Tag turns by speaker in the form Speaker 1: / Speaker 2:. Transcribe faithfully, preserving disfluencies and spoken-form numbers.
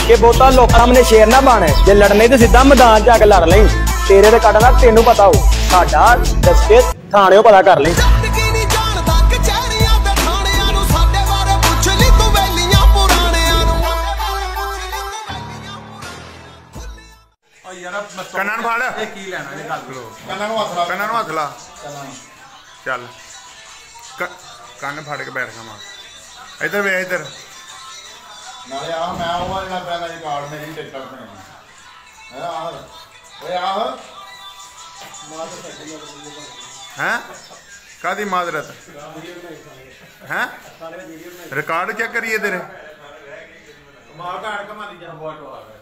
Speaker 1: कि बहुता लोग सामने शेर ना बन जे लड़ने तो सीधा मैदान च आके लड़ ली तेरे ते कटना तेनू पता हो साडा दस के थाने पता कर ली
Speaker 2: कन्ना फड़ कन्ना हथ ला चल कन्न फड़ के बैठ मां इधर वे इधर हैं कादी माजरत हैं रिकॉर्ड क्या करिए तेरे